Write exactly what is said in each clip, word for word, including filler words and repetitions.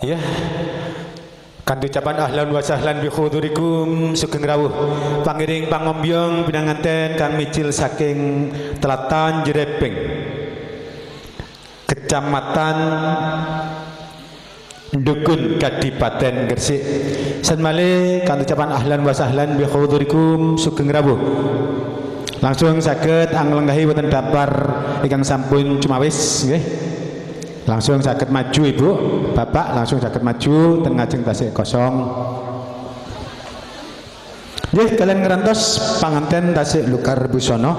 Ya, kan ucapan ahlan wa sahlan bi khudurikum sugeng rawuh pangiring pangombyong pinanganten Kang Micil saking Telatan Jerepeng, Kecamatan Dukun, Kadipaten Gresik. Sanmale kan ucapan ahlan wa sahlan bi khudurikum sugeng rawuh. Langsung saged anglenggahi wonten dapar ingkang sampun cumawis nggih. Langsung sakit maju ibu, bapak langsung sakit maju tengah jeng tasik kosong. Nggih kalian ngerantos panganten tasik Lukar Busono.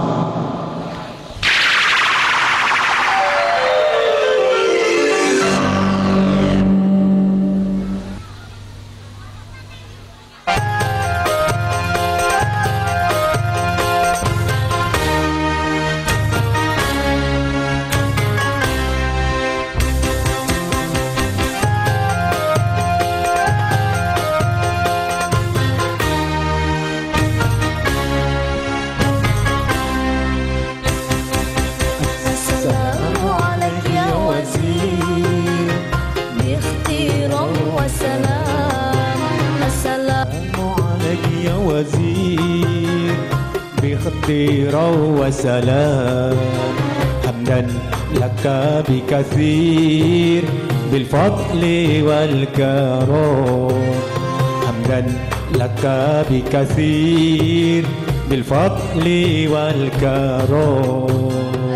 وسلام حمدا لك بكثير بالفضل والكرم حمدا لك بكثير بالفضل والكرم.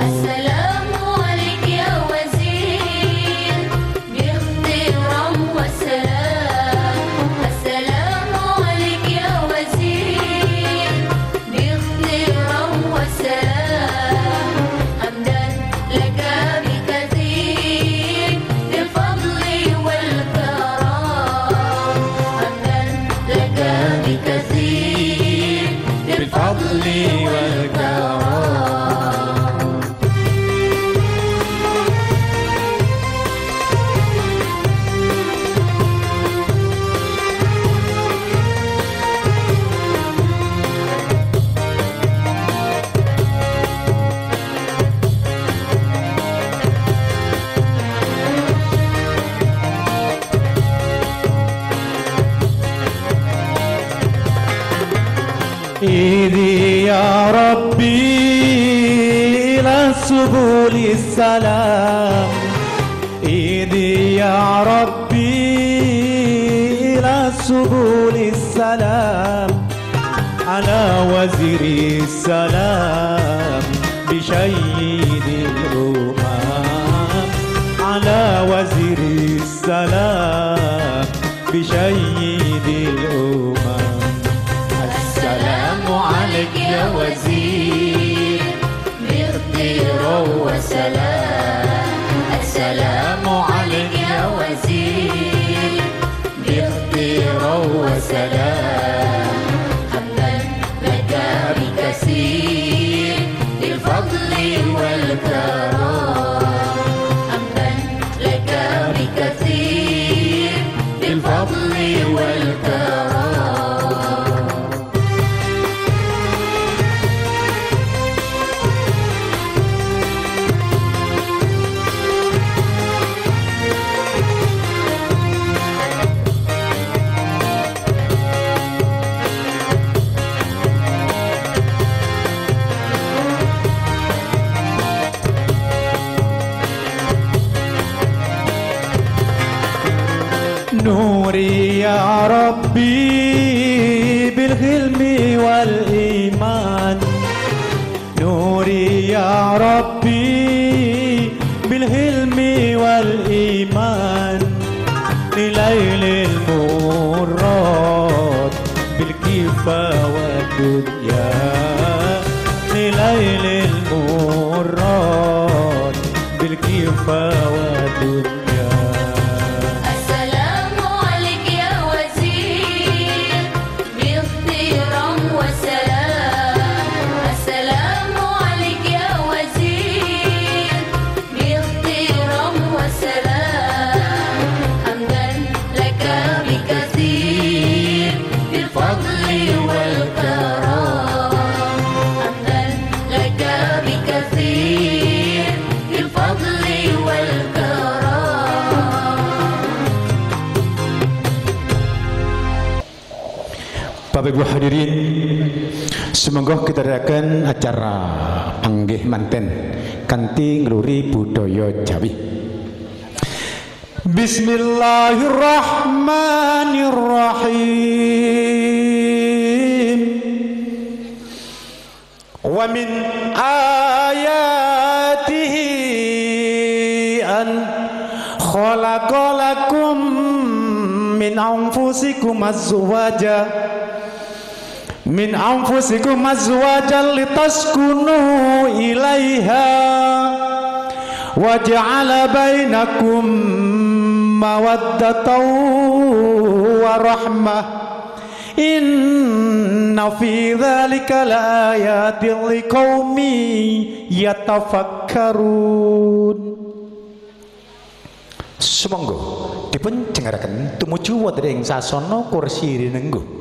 إيدي يا ربي إلى سبل السلام إيدي يا ربي إلى سبل السلام على وزير السلام بشيد الأمم على وزير السلام بشيد الأمم. السلام عليك يا وزير باختيار وسلام السلام عليك يا وزير باختيار وسلام حمدا لك بكثير بالفضل والكرم حمدا لك بكثير بالفضل والكرم. نوري يا ربي بالحلم والإيمان نوري يا ربي بالحلم والإيمان لليل المراد بالكفى والدنيا لليل المراد بالكفى والدنيا. الفضل والكرم Bapak Ibu hadirin, semoga kita adakan acara panggih manten kanthi ngluri budaya Jawi. Bismillahirrahmanirrahim. Wa min ayatihi an khalaqalakum min anfusikum azwaja min anfusikum azwajan litaskunu ilaiha wa ja'ala bainakum mawaddatan wa rahmah inna fi dzalika laayatin liqaumin yatafakkarun. Sumangga dipun jengaraken tumuju wonten ing sasana kursi rinenggo.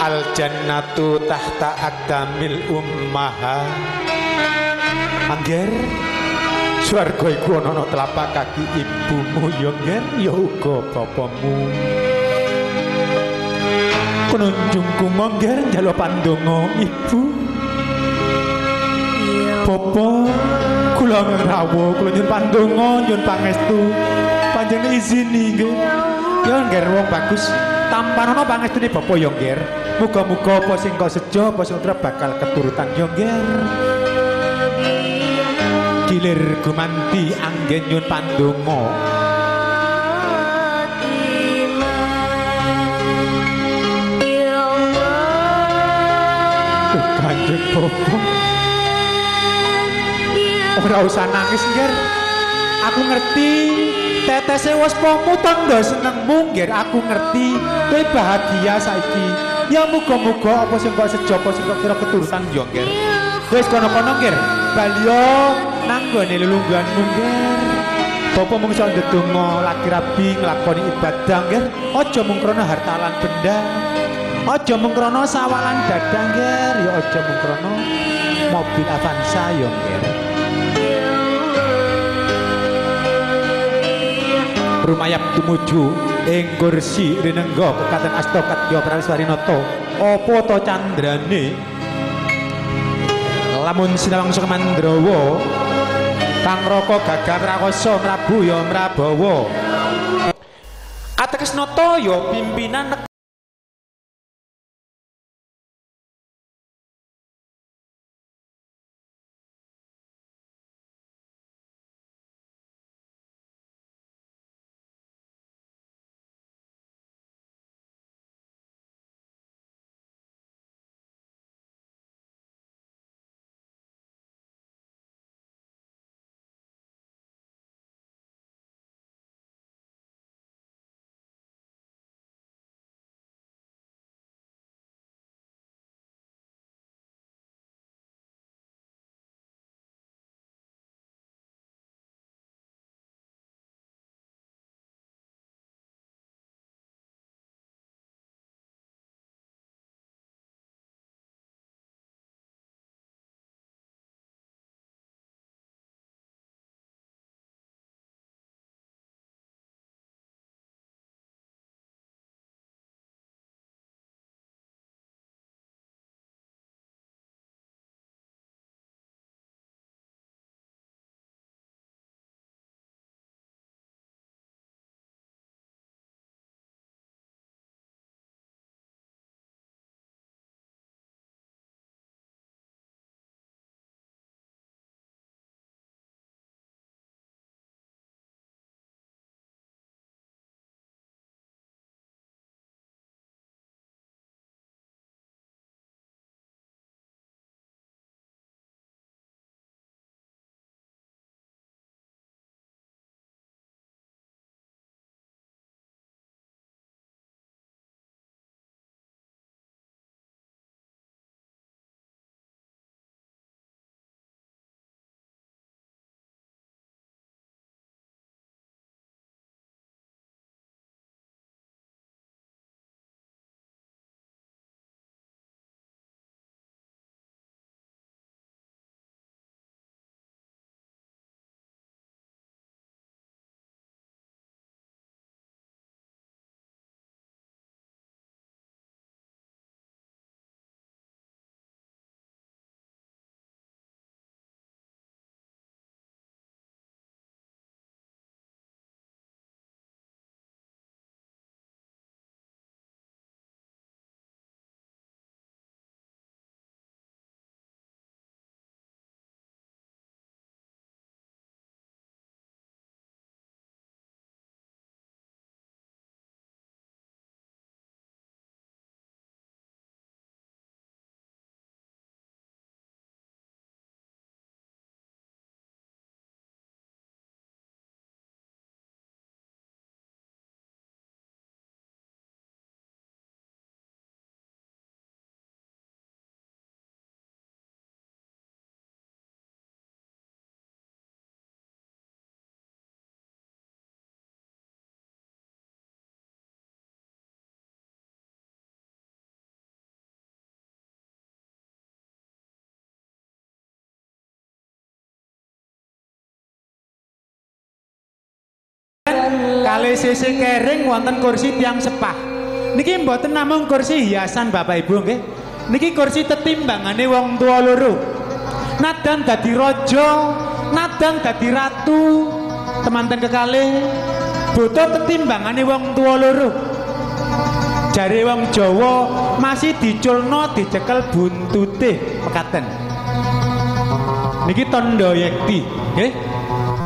al jannatu tahta aqdamil ummaha. Angger swarga iku ana ana telapak kaki ibumu ya ngger ya uga bapamu. Penunjungku mongger njaluk pandonga ibu. Bapa kula ngrawuh kula nyuwun pandonga nyuwun pangestu panjenengan izini nggih. Ya ngger wong bagus tampanono pangestune bapa ya ngger. Muga-muga apa sing kok sejo apa sing bakal keturutan ya ngger. Gilir gumanti anggen nyuwun pandonga. Kanjeng Bapa ora usah nangis ngger. Aku ngerti tetese wis pomo tangga senengmu ngger. Aku ngerti kowe bahagia saiki. Ya muga-muga apa sing kok sejo apa sing kok kira keturutan ya ngger. Wis kono-kono ngger balya nang gone lelungguhanmu ngger. Bapa mung iso ndedonga lagi rabi nglakoni ibadah ngger. Aja mung krana harta lan benda. Aja mung krana sawalan dadang ngger, ya aja mung krana mobil Avanza ya ngger. Rumayap tumuju ing kursi rinengga kekaten asta kadya prawiswarinata. Apa ta candrane? Lamun sinawang Sukemandrawa Kang Raka gagah prakasa mrabu ya mrabawa. Katekes nata ya pimpinan Kali sisi kering wonten kursi tiang sepah. Niki mboten namung kursi hiasan Bapak Ibu nggih. Niki kursi tetimbangane wong tua loro. Nadan dadi raja, nadan dadi ratu. Temanten kekalih butuh tetimbangane wong tua loro. Jare wong Jawa masih diculno dicekel buntute mekaten. Niki tondo yekti, nggih.